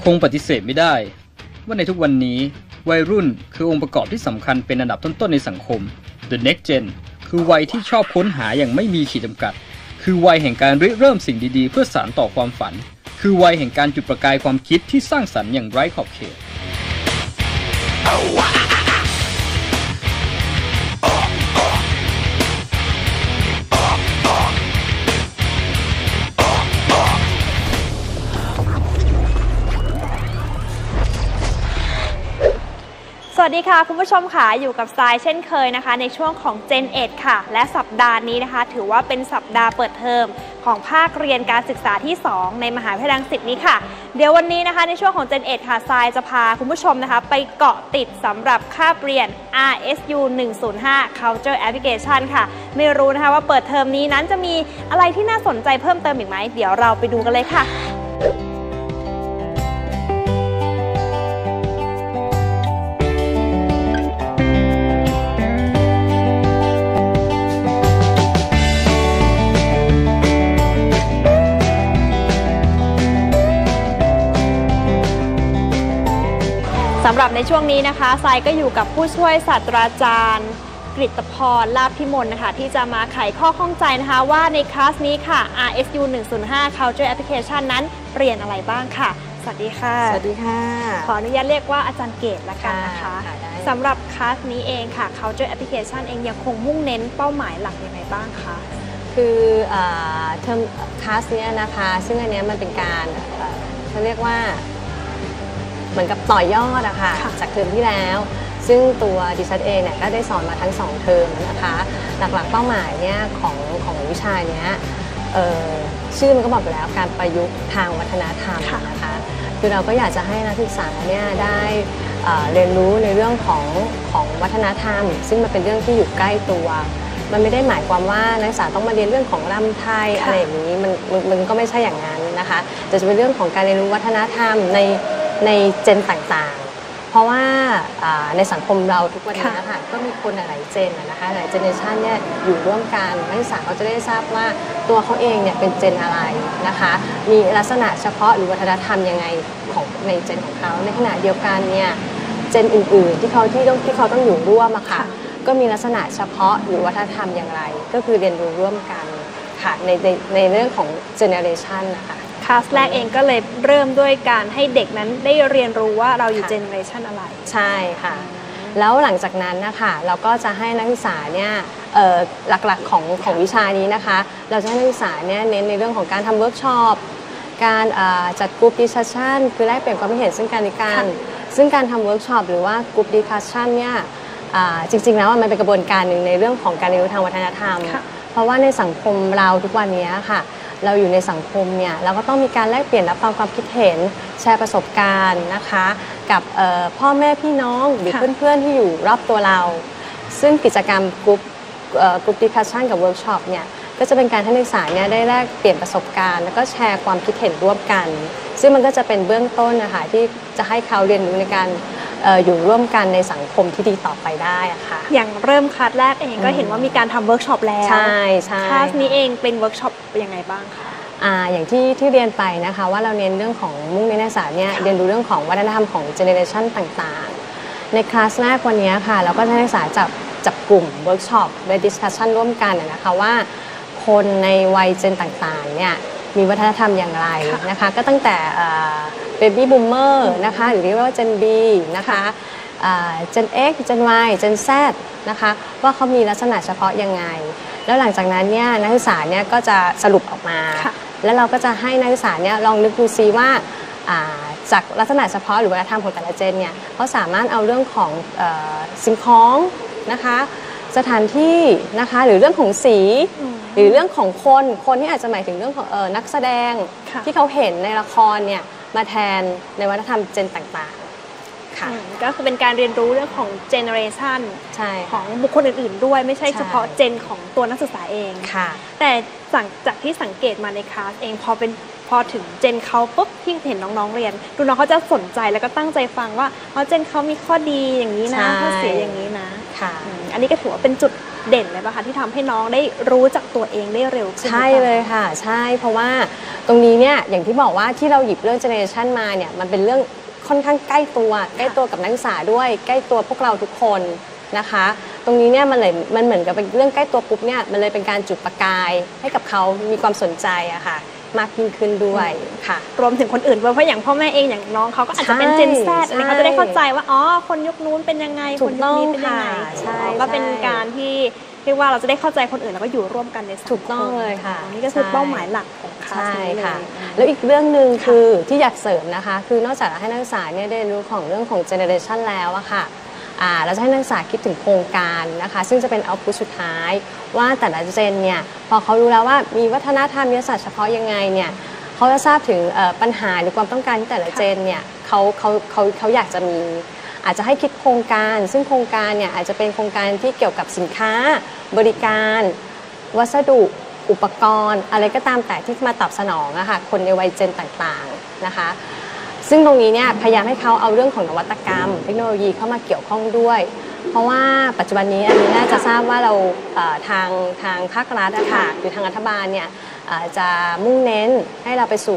คงปฏิเสธไม่ได้ว่าในทุกวันนี้วัยรุ่นคือองค์ประกอบที่สำคัญเป็นอันดับต้นๆในสังคม The Next Gen คือวัยที่ชอบค้นหาอย่างไม่มีขีดจำกัดคือวัยแห่งการริเริ่มสิ่งดีๆเพื่อสานต่อความฝันคือวัยแห่งการจุดประกายความคิดที่สร้างสรรค์อย่างไร้ขอบเขตสวัสดีค่ะคุณผู้ชมค่ะอยู่กับทรายเช่นเคยนะคะในช่วงของ Gen 8 ค่ะและสัปดาห์นี้นะคะถือว่าเป็นสัปดาห์เปิดเทอมของภาคเรียนการศึกษาที่ 2 ในมหาวิทยาลัยรังสิตนี้ค่ะเดี๋ยววันนี้นะคะในช่วงของ Gen 8 ค่ะทรายจะพาคุณผู้ชมนะคะไปเกาะติดสำหรับคาบเรียน RSU 105 Culture Application ค่ะไม่รู้นะคะว่าเปิดเทอมนี้นั้นจะมีอะไรที่น่าสนใจเพิ่มเติมอีกไหมเดี๋ยวเราไปดูกันเลยค่ะสำหรับในช่วงนี้นะคะทรายก็อยู่กับผู้ช่วยศาสตราจารย์กฤตพร ลาภพิมลนะคะที่จะมาไขข้อข้องใจนะคะว่าในคลาสนี้ค่ะ RSU 105 Culture Application นั้นเรียนอะไรบ้างค่ะสวัสดีค่ะสวัสดีค่ะขออนุญาตเรียกว่าอาจารย์เกตละกันนะคะสำหรับคลาสนี้เองค่ะ Culture Application เองยังคงมุ่งเน้นเป้าหมายหลักยังไงบ้างคะคือเทอมคลาสนี้นะคะซึ่งอันนี้มันเป็นการเขาเรียกว่าเหมือนกับต่อยอดอะค่ะจากเทอมที่แล้วซึ่งตัวดิฉันเองเนี่ยก็ได้สอนมาทั้ง2เทอมนะคะหลักๆเป้าหมายเนี่ยของวิชาเนี้ยชื่อมันก็บอกไปแล้วการประยุกต์ทางวัฒนธรรมนะคะคือเราก็อยากจะให้นักศึกษาเนี่ยได้เรียนรู้ในเรื่องของวัฒนธรรมซึ่งมันเป็นเรื่องที่อยู่ใกล้ตัวมันไม่ได้หมายความว่านักศึกษาต้องมาเรียนเรื่องของรำไทยอะไรอย่างนี้มันก็ไม่ใช่อย่างนั้นนะคะแต่จะเป็นเรื่องของการเรียนรู้วัฒนธรรมในเจนต่างๆเพราะว่าในสังคมเราทุกวันนี้ค่ะก็มีคนหลายเจนนะคะหลายเจเนอเรชันเนี่ยอยู่ร่วมกันนักศึกษาเขาจะได้ทราบว่าตัวเขาเองเนี่ยเป็นเจนอะไรนะคะมีลักษณะเฉพาะหรือวัฒนธรรมยังไงของในเจนของเขาในขณะเดียวกันเนี่ยเจนอื่นๆที่เขาต้องอยู่ร่วมอะค่ะก็มีลักษณะเฉพาะหรือวัฒนธรรมอย่างไรก็คือเรียนรู้ร่วมกันค่ะในเรื่องของเจเนอเรชันนะคะคลาสแรกเองก็เลยเริ่มด้วยการให้เด็กนั้นได้เรียนรู้ว่าเราอยู่เจเนอเรชันอะไรใช่ค่ะแล้วหลังจากนั้นนะคะเราก็จะให้นักศึกษาเนี่ยหลักๆของวิชานี้นะคะเราจะให้นักศึกษาเนี่ยเน้นในเรื่องของการทำเวิร์กช็อปการจัดกลุ่มดิสคัชชันคือแลกเปลี่ยนความคิดเห็นซึ่งกันและกันซึ่งการทำเวิร์กช็อปหรือว่ากลุ่มดิสคัชชันเนี่ยจริงๆแล้วมันเป็นกระบวนการหนึ่งในเรื่องของการเรียนรู้ทางวัฒนธรรมเพราะว่าในสังคมเราทุกวันนี้ค่ะเราอยู่ในสังคมเนี่ยเราก็ต้องมีการแลกเปลี่ยนรับฟังความคิดเห็นแชร์ประสบการณ์นะคะกับพ่อแม่พี่น้องหรือเพื่อนๆที่อยู่รอบตัวเราซึ่งกิจกรรมกลุ่มดิสคัชชันกับเวิร์กช็อปเนี่ยก็จะเป็นการให้นักศึกษาเนี่ยได้แลกเปลี่ยนประสบการณ์แล้วก็แชร์ความคิดเห็นร่วมกันซึ่งมันก็จะเป็นเบื้องต้นนะคะที่จะให้เขาเรียนรู้ในการอยู่ร่วมกันในสังคมที่ดีต่อไปได้ค่ะอย่างเริ่มคลาสแรกเองก็เห็นว่ามีการทำเวิร์กช็อปแล้วใช่คลาสนี้เองเป็นเวิร์กช็อปยังไงบ้างคะอย่างที่เรียนไปนะคะว่าเราเน้นเรื่องของมุ่งในนักศึกษาเนี่ยเรียนรู้เรื่องของวัฒนธรรมของเจเนอเรชันต่างๆในคลาสแรกวันนี้ค่ะเราก็จะให้นักศึกษาจับกลุ่มเวิร์กช็อปและดิสคัชชันร่วมกันนะคะว่าคนในวัยเจนต่างๆเนี่ยมีวัฒนธรรมอย่างไรนะคะก็ตั้งแต่เบบี้บูมเมอร์นะคะหรือเรียกว่าเจน B นะคะเจน X เจน Y เจน Z นะคะว่าเขามีลักษณะเฉพาะยังไงแล้วหลังจากนั้นเนี่ยนักศึกษาเนี่ยก็จะสรุปออกมาแล้วเราก็จะให้นักศึกษาเนี่ยลองนึกดูซิว่าจากลักษณะเฉพาะหรือวัฒนธรรมของแต่ละเจนเนี่ยเขาสามารถเอาเรื่องของสิ่งของนะคะสถานที่นะคะหรือเรื่องของสีหรือเรื่องของคนที่อาจจะหมายถึงเรื่องของนักแสดงที่เขาเห็นในละครเนี่ยมาแทนในวัฒนธรรมเจนต่างๆก็คือเป็นการเรียนรู้เรื่องของเจเนอเรชันของบุคคลอื่นๆด้วยไม่ใช่เฉพาะเจนของตัวนักศึกษาเองค่ะแต่จากที่สังเกตมาในคลาสเองพอเป็นพอถึงเจนเขาปุ๊บที่เห็นน้องๆเรียนดูน้องเขาจะสนใจแล้วก็ตั้งใจฟังว่าเจนเขามีข้อดีอย่างนี้นะข้อเสียอย่างนี้นะค่ะอันนี้ก็ถือว่าเป็นจุดเด่นเลยป่ะคะที่ทำให้น้องได้รู้จักตัวเองได้เร็วขึ้นใช่เลยค่ะใช่เพราะว่าตรงนี้เนี่ยอย่างที่บอกว่าที่เราหยิบเรื่องเจเนอเรชันมาเนี่ยมันเป็นเรื่องค่อนข้างใกล้ตัวกับนักศึกษาด้วยใกล้ตัวพวกเราทุกคนนะคะตรงนี้เนี่ยมันเหมือนกับเป็นเรื่องใกล้ตัวปุ๊บเนี่ยมันเลยเป็นการจุดประกายให้กับเขามีความสนใจอะค่ะมากยิ่งขึ้นด้วยค่ะรวมถึงคนอื่นด้วยเพราะอย่างพ่อแม่เองอย่างน้องเขาก็อาจจะเป็นเจนแซดอันนี้เขาจะได้เข้าใจว่าคนยุคนู้นเป็นยังไงคนยุคนี้เป็นยังไงก็เป็นการที่เรียกว่าเราจะได้เข้าใจคนอื่นแล้วก็อยู่ร่วมกันในสังคมถูกต้องเลยค่ะนี่ก็คือเป้าหมายหลักของคลาสนี้เลยแล้วอีกเรื่องหนึ่งคือที่อยากเสริมนะคะคือนอกจากให้นักศึกษาเนี่ยได้รู้ของเรื่องของเจเนอเรชันแล้วอะค่ะเราจะให้นักศึกษาคิดถึงโครงการนะคะซึ่งจะเป็นเอาท์พุตสุดท้ายว่าแต่ละเจนเนี่ยพอเขารู้แล้วว่ามีวัฒนธรรมวิทยาศาสตร์เฉพาะยังไงเนี่ยเขาจะทราบถึงปัญหาหรือความต้องการที่แต่ละเจนเนี่ยเขาอยากจะมีอาจจะให้คิดโครงการซึ่งโครงการเนี่ยอาจจะเป็นโครงการที่เกี่ยวกับสินค้าบริการวัสดุอุปกรณ์อะไรก็ตามแต่ที่มาตอบสนองอะค่ะคนในวัยเจนต่างๆนะคะซึ่งตรงนี้เนี่ยพยายามให้เขาเอาเรื่องของนวัตกรรมเทคโนโลยีเข้ามาเกี่ยวข้องด้วยเพราะว่าปัจจุบันนี้อันนี้น่าจะทราบว่าเราทางภาครัฐอะค่ะหรือทางรัฐบาลเนี่ยจะมุ่งเน้นให้เราไปสู่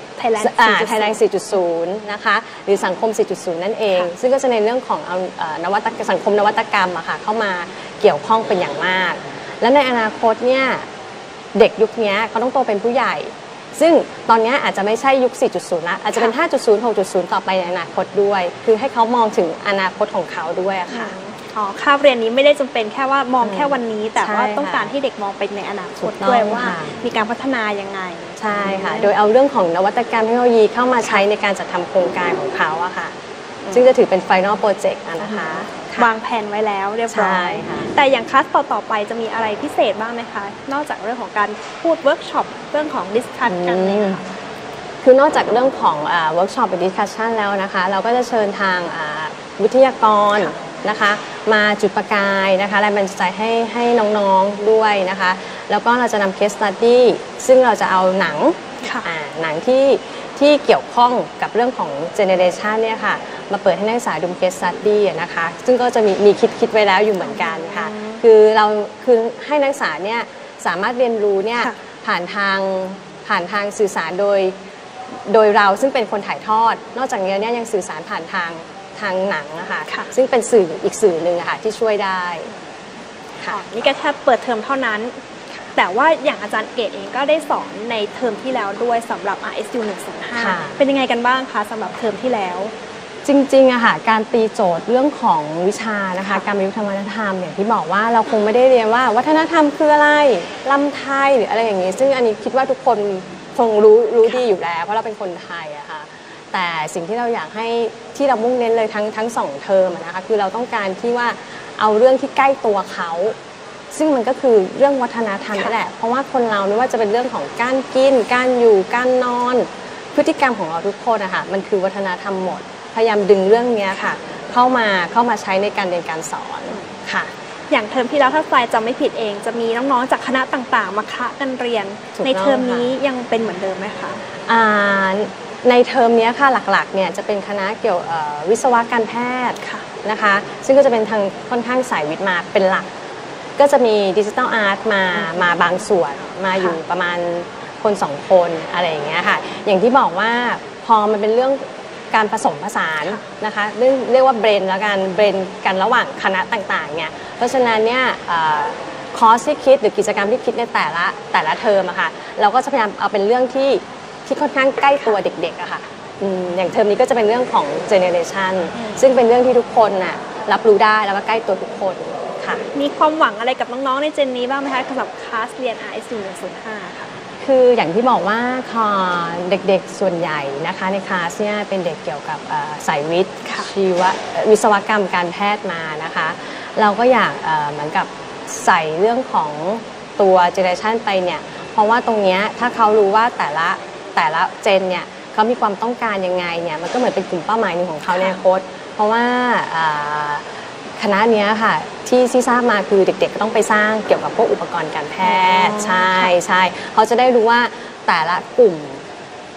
Thailand 4.0 นะคะหรือสังคม 4.0 นั่นเองซึ่งก็จะในเรื่องของเอาสังคมนวัตกรรมอะค่ะเข้ามาเกี่ยวข้องเป็นอย่างมากและในอนาคตเนี่ยเด็กยุคนี้เขาต้องโตเป็นผู้ใหญ่ซึ่งตอนนี้อาจจะไม่ใช่ยุค 4.0 ละอาจจะเป็น 5.0 6.0 ต่อไปในอนาคตด้วยคือให้เขามองถึงอนาคตของเขาด้วยอะค่ะคาบเรียนนี้ไม่ได้จำเป็นแค่ว่ามองแค่วันนี้แต่ว่าต้องการให้เด็กมองไปในอนาคตด้วยว่ามีการพัฒนายังไงใช่ค่ะโดยเอาเรื่องของนวัตกรรมเทคโนโลยีเข้ามาใช้ในการจัดทำโครงการของเขาอะค่ะซึ่งจะถือเป็น Final Project นะคะวางแผนไว้แล้วเรียบร้อยแต่อย่างคลาสต่อไปจะมีอะไรพิเศษบ้างไหมคะนอกจากเรื่องของการพูดเวิร์กช็อปเรื่องของดิสคัสกันเลยค่ะคือนอกจากเรื่องของเวิร์กช็อปและดิสคัสชันแล้วนะคะเราก็จะเชิญทางวิทยากรนะคะมาจุดประกายนะคะแรงบันดาลใจให้น้องๆด้วยนะคะแล้วก็เราจะนำ case study ซึ่งเราจะเอาหนังที่เกี่ยวข้องกับเรื่องของ generation เนี่ยค่ะมาเปิดให้นักศึกษาดู case study นะคะซึ่งก็จะมีคิดไว้แล้วอยู่เหมือนกันค่ะคือให้นักศึกษาเนี่ยสามารถเรียนรู้เนี่ยผ่านทางสื่อสารโดยเราซึ่งเป็นคนถ่ายทอดนอกจากนี้เนี่ยยังสื่อสารผ่านทางหนังนะคะซึ่งเป็นสื่ออีกสื่อหนึ่งค่ะที่ช่วยได้ค่ะนี่ก็แค่เปิดเทอมเท่านั้นแต่ว่าอย่างอาจารย์เกตเองก็ได้สอนในเทอมที่แล้วด้วยสำหรับ RSU 105เป็นยังไงกันบ้างคะสำหรับเทอมที่แล้วจริงๆอะค่ะการตีโจทย์เรื่องของวิชานะคะการประยุกต์ทางวัฒนธรรมอย่างที่บอกว่าเราคงไม่ได้เรียนว่าวัฒนธรรมคืออะไรลำไทยหรืออะไรอย่างนี้ซึ่งอันนี้คิดว่าทุกคนคงรู้ดีอยู่แล้วเพราะเราเป็นคนไทยอะค่ะแต่สิ่งที่เราอยากให้ที่เรามุ่งเน้นเลยทั้ง2เทอมนะคะคือเราต้องการที่ว่าเอาเรื่องที่ใกล้ตัวเขาซึ่งมันก็คือเรื่องวัฒนธรรมนั่นแหละเพราะว่าคนเราไม่ว่าจะเป็นเรื่องของการกินการอยู่การนอนพฤติกรรมของเราทุกคนนะคะมันคือวัฒนธรรมหมดพยายามดึงเรื่องนี้ค่ะเข้ามาใช้ในการเรียนการสอนค่ะอย่างเทอมที่แล้วถ้าทรายจำไม่ผิดเองจะมีน้องๆจากคณะต่างๆมาคะกันเรียนในเทอมนี้ยังเป็นเหมือนเดิมไหมคะในเทอมนี้ค่ะหลักๆเนี่ยจะเป็นคณะเกี่ยววิศวะการแพทย์นะคะซึ่งก็จะเป็นทางค่อนข้างสายวิทย์มาเป็นหลักก็จะมีดิจิทัลอาร์ตมาบางส่วนมาอยู่ประมาณคน2คนอะไรอย่างเงี้ยค่ะอย่างที่บอกว่าพอมันเป็นเรื่องการผสมผสานนะคะเรียกว่าเบรนแล้วกันเบรนกันระหว่างคณะต่างๆเนี่ยเพราะฉะนั้นเนี่ยคอร์สที่คิดหรือกิจกรรมที่คิดในแต่ละเทอมอะค่ะเราก็จะพยายามเอาเป็นเรื่องที่ค่อนข้างใกล้ตัวเด็กๆอะค่ะอย่างเทอมนี้ก็จะเป็นเรื่องของ generation ซึ่งเป็นเรื่องที่ทุกคนน่ะรับรู้ได้แล้วก็ใกล้ตัวทุกคนค่ะมีความหวังอะไรกับน้องๆในเจนนี้บ้างไหมคะสำหรับคลาสเรียน RSU 105ค่ะคืออย่างที่บอกว่าเด็กๆส่วนใหญ่นะคะในคลาสเนี่ยเป็นเด็กเกี่ยวกับสายวิทย์วิศวกรรมการแพทย์มานะคะเราก็อยากเหมือนกับใส่เรื่องของตัวเจเนอเรชันไปเนี่ยเพราะว่าตรงนี้ถ้าเขารู้ว่าแต่ละเจนเนี่ยเขามีความต้องการยังไงเนี่ยมันก็เหมือนเป็นกลุ่มเป้าหมายหนึ่งของเขาในอนาคตเพราะว่าคณะนี้ค่ะที่ทราบมาคือเด็กๆก็ต้องไปสร้างเกี่ยวกับพวกอุปกรณ์การแพทย์ใช่เขาจะได้รู้ว่าแต่ละกลุ่ม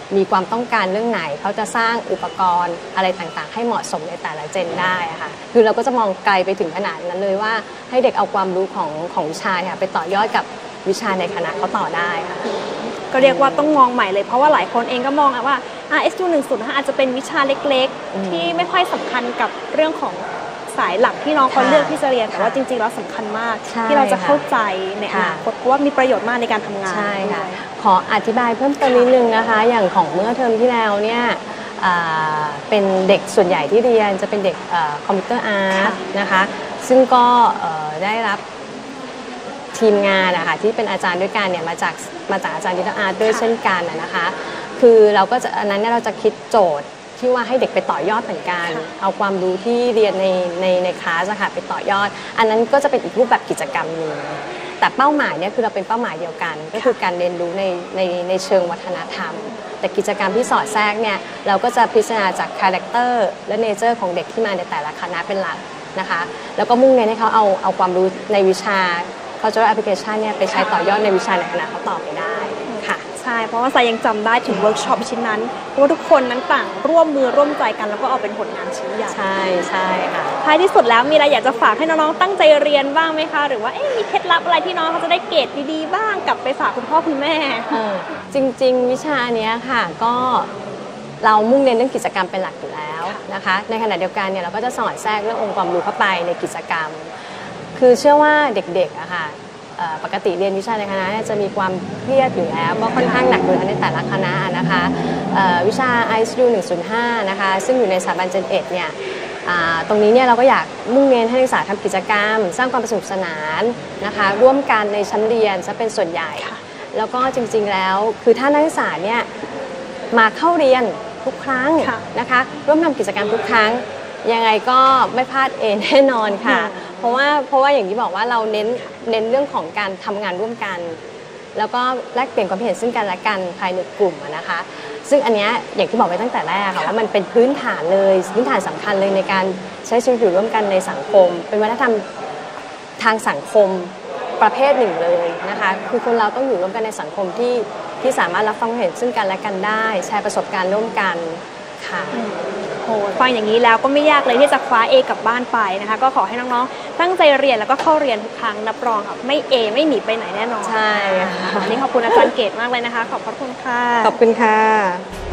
มีความต้องการเรื่องไหนเขาจะสร้างอุปกรณ์อะไรต่างๆให้เหมาะสมในแต่ละเจนได้ค่ะคือเราก็จะมองไกลไปถึงขนาดนั้นเลยว่าให้เด็กเอาความรู้ของวิชาเนี่ยไปต่อยอดกับวิชาในคณะเขาต่อได้ค่ะก็เรียกว่าต้องมองใหม่เลยเพราะว่าหลายคนเองก็มองว่า RSU 105อาจจะเป็นวิชาเล็กๆที่ไม่ค่อยสำคัญกับเรื่องของสายหลักที่น้องเขาเลือกที่จะเรียนแต่ว่าจริงๆแล้วสำคัญมากที่เราจะเข้าใจในอนาคตเพราะว่ามีประโยชน์มากในการทำงานใช่ค่ะขออธิบายเพิ่มเติมนิดนึงนะคะอย่างของเมื่อเทอมที่แล้วเนี่ยเป็นเด็กส่วนใหญ่ที่เรียนจะเป็นเด็กคอมพิวเตอร์อาร์ตนะคะซึ่งก็ได้รับทีมงานนะคะที่เป็นอาจารย์ด้วยกันเนี่ยมาจากอาจารย์ดิจิทัลอาร์ตด้วยเช่นกันนะคะคือเราก็จะอันนั้นเราจะคิดโจทย์ที่ว่าให้เด็กไปต่อยอดเหมือนกันเอาความรู้ที่เรียนในคลาสค่ะไปต่อยอดอันนั้นก็จะเป็นอีกรูปแบบกิจกรรมหนึ่งแต่เป้าหมายเนี่ยคือเราเป็นเป้าหมายเดียวกันก็คือการเรียนรู้ในเชิงวัฒนธรรมแต่กิจกรรมที่สอดแทรกเนี่ยเราก็จะพิจารณาจากคาแรคเตอร์และเนเจอร์ของเด็กที่มาในแต่ละคณะเป็นหลักนะคะแล้วก็มุ่งเน้นให้เขาเอาความรู้ในวิชา Cultural Application เนี่ยไปใช้ต่อยอดในวิชาในคณะเขาต่อไปได้ค่ะใช่เพราะว่าสายยังจำได้ถึงเวิร์กช็อปชิ้นนั้นเพราะว่าทุกคนนั้นต่างร่วมมือร่วมใจกันแล้วก็เอาเป็นผลงานชิ้นใหญ่ใช่ค่ะท้ายที่สุดแล้วมีอะไรอยากจะฝากให้น้องๆตั้งใจเรียนบ้างไหมคะหรือว่ามีเคล็ดลับอะไรที่น้องเขาจะได้เกรดดีๆบ้างกลับไปฝากคุณพ่อคุณแม่จริงๆวิชาเนี้ยค่ะก็เรามุ่งเน้นเรื่องกิจกรรมเป็นหลักอยู่แล้วนะคะในขณะเดียวกันเนี่ยเราก็จะสอดแทรกเรื่ององค์ความรู้เข้าไปในกิจกรรมคือเชื่อว่าเด็กๆอะค่ะปกติเรียนวิชาในคณะจะมีความเครียดอยู่แล้วก็ค่อนข้างหนักอยู่แล้วในแต่ละคณะนะคะวิชา ISU 105นะคะซึ่งอยู่ในสถาบัน Gen Ed เนี่ยตรงนี้เนี่ยเราก็อยากมุ่งเน้นให้นักศึกษาทำกิจกรรมสร้างความสนุกสนานนะคะร่วมกันในชั้นเรียนซะเป็นส่วนใหญ่แล้วก็จริงๆแล้วคือถ้านักศึกษาเนี่ยมาเข้าเรียนทุกครั้งนะคะร่วมทำกิจกรรมทุกครั้งยังไงก็ไม่พลาดแน่นอนค่ะเพราะว่าอย่างที่บอกว่าเราเน้นเรื่องของการทำงานร่วมกันแล้วก็แลกเปลี่ยนความเห็นซึ่งกันและกันภายในกลุ่มนะคะซึ่งอันนี้อย่างที่บอกไปตั้งแต่แรกค่ะว่ามันเป็นพื้นฐานเลยพื้นฐานสำคัญเลยในการใช้ชีวิตอยู่ร่วมกันในสังคมเป็นวัฒนธรรมทางสังคมประเภทหนึ่งเลยนะคะคือคนเราต้องอยู่ร่วมกันในสังคมที่สามารถรับฟังความเห็นซึ่งกันและกันได้แชร์ประสบการณ์ร่วมกันค่ะฟังอย่างนี้แล้วก็ไม่ยากเลยที่จะคว้า A กลับบ้านไปนะคะก็ขอให้น้องๆตั้งใจเรียนแล้วก็เข้าเรียนทุกครั้งรับรองค่ะไม่ A ไม่หนีไปไหนแน่นอนใช่วันนี้ขอบคุณอาจารย์เกตมากเลยนะคะขอบคุณค่ะขอบคุณค่ะ